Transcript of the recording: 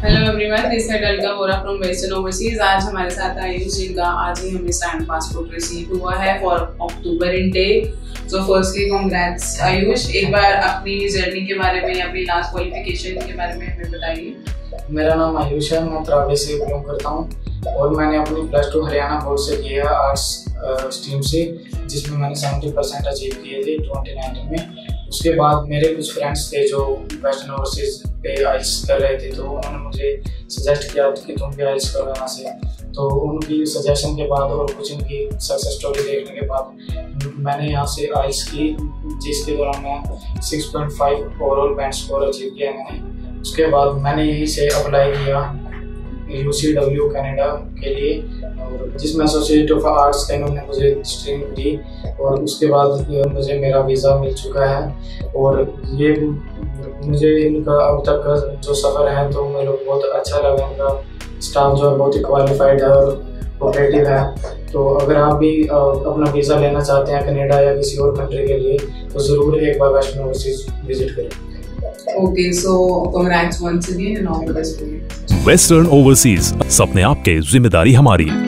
Hello everyone, this है Dalka Vora from western overseas. आज हमारे साथ आयुष जिनका आज ही हमें स्टैंड पासपोर्ट रिसीव हुआ है for October intake. So firstly congrats Ayush. एक बार अपनी जर्नी के बारे में, अपनी लास्ट क्वालिफिकेशन के बारे में हमें बताइए। मेरा नाम आयुष है, मैं त्रावड़े से बिलोंग करता हूँ और मैंने अपनी +2 हरियाणा बोर्ड से की है आर्ट्स स्ट्रीम से, जिसमें मैंने 70% अचीव किए थे 2019 में। उसके बाद मेरे कुछ फ्रेंड्स थे जो वेस्टर्न ओवरसीज पे आइल्स कर रहे थे, तो उन्होंने मुझे सजेस्ट किया कि तुम भी आइल्स करो यहाँ से। तो उनकी सजेशन के बाद और कुछ उनकी सक्सेस स्टोरी देखने के बाद मैंने यहाँ से आइल्स की, जिसके दौरान मैं 6.5 ओवरऑल बैंड स्कोर अचीव किया मैंने। उसके बाद मैंने यहीं से अप्लाई किया UCW कनाडा के लिए, और जिसमें एसोसिएट ऑफ आर्ट्स का इन्होंने मुझे स्ट्रीम दी, और उसके बाद मुझे मेरा वीज़ा मिल चुका है। और ये मुझे इनका अब तक का जो सफ़र है तो मेरे को बहुत अच्छा लगा। इनका स्टाफ जो है बहुत ही क्वालिफाइड है और कोऑपरेटिव है। तो अगर आप भी अपना वीज़ा लेना चाहते हैं कनाडा या किसी और कंट्री के लिए, तो ज़रूर एक बार वेस्टर्न ओवरसीज विजिट करें। Okay, so congrats once again and all the best for you. Western overseas, सपने आपके, जिम्मेदारी हमारी।